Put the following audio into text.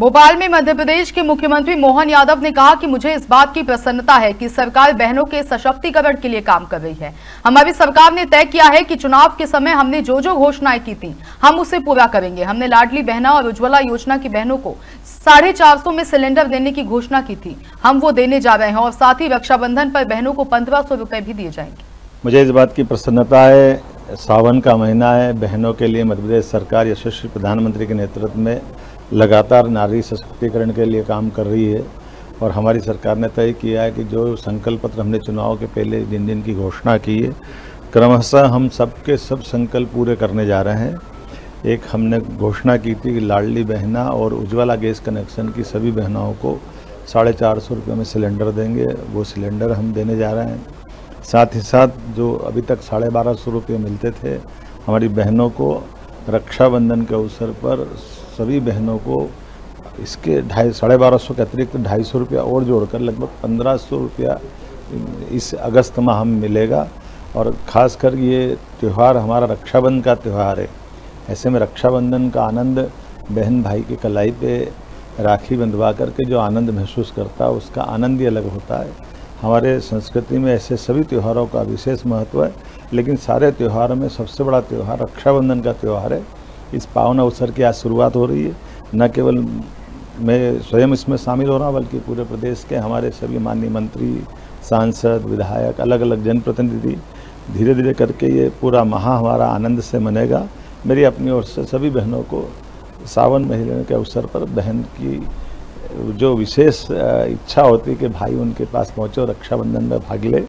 भोपाल में मध्य प्रदेश के मुख्यमंत्री मोहन यादव ने कहा कि मुझे इस बात की प्रसन्नता है कि सरकार बहनों के सशक्तिकरण के लिए काम कर रही है। हमारी सरकार ने तय किया है कि चुनाव के समय हमने जो जो घोषणाएं की थी हम उसे पूरा करेंगे। हमने लाडली बहना और उज्ज्वला योजना की बहनों को 450 में सिलेंडर देने की घोषणा की थी, हम वो देने जा रहे हैं और साथ ही रक्षाबंधन पर बहनों को 1500 रुपए भी दिए जाएंगे। मुझे इस बात की प्रसन्नता है, सावन का महीना है, बहनों के लिए मध्य प्रदेश सरकार यशस्वी प्रधानमंत्री के नेतृत्व में लगातार नारी सशक्तिकरण के लिए काम कर रही है। और हमारी सरकार ने तय किया है कि जो संकल्प पत्र हमने चुनाव के पहले दिन की घोषणा की है, क्रमशः हम सबके सब संकल्प पूरे करने जा रहे हैं। एक हमने घोषणा की थी कि लाडली बहना और उज्ज्वला गैस कनेक्शन की सभी बहनों को 450 रुपये में सिलेंडर देंगे, वो सिलेंडर हम देने जा रहे हैं। साथ ही साथ जो अभी तक 1250 रुपये मिलते थे, हमारी बहनों को रक्षाबंधन के अवसर पर सभी बहनों को इसके 1250 के अतिरिक्त 250 रुपया और जोड़कर लगभग 1500 रुपया इस अगस्त माह हम मिलेगा। और ख़ासकर ये त्यौहार हमारा रक्षाबंधन का त्यौहार है। ऐसे में रक्षाबंधन का आनंद बहन भाई के कलाई पे राखी बंधवा करके जो आनंद महसूस करता है उसका आनंद ही अलग होता है। हमारे संस्कृति में ऐसे सभी त्योहारों का विशेष महत्व है, लेकिन सारे त्योहारों में सबसे बड़ा त्यौहार रक्षाबंधन का त्यौहार है। इस पावन अवसर की आज शुरुआत हो रही है। न केवल मैं स्वयं इसमें शामिल हो रहा हूँ, बल्कि पूरे प्रदेश के हमारे सभी माननीय मंत्री, सांसद, विधायक, अलग अलग जनप्रतिनिधि धीरे धीरे करके ये पूरा माह हमारा आनंद से मनेगा। मेरी अपनी ओर से सभी बहनों को सावन महीने के अवसर पर बहन की जो विशेष इच्छा होती है कि भाई उनके पास पहुँचे और रक्षाबंधन में भाग ले,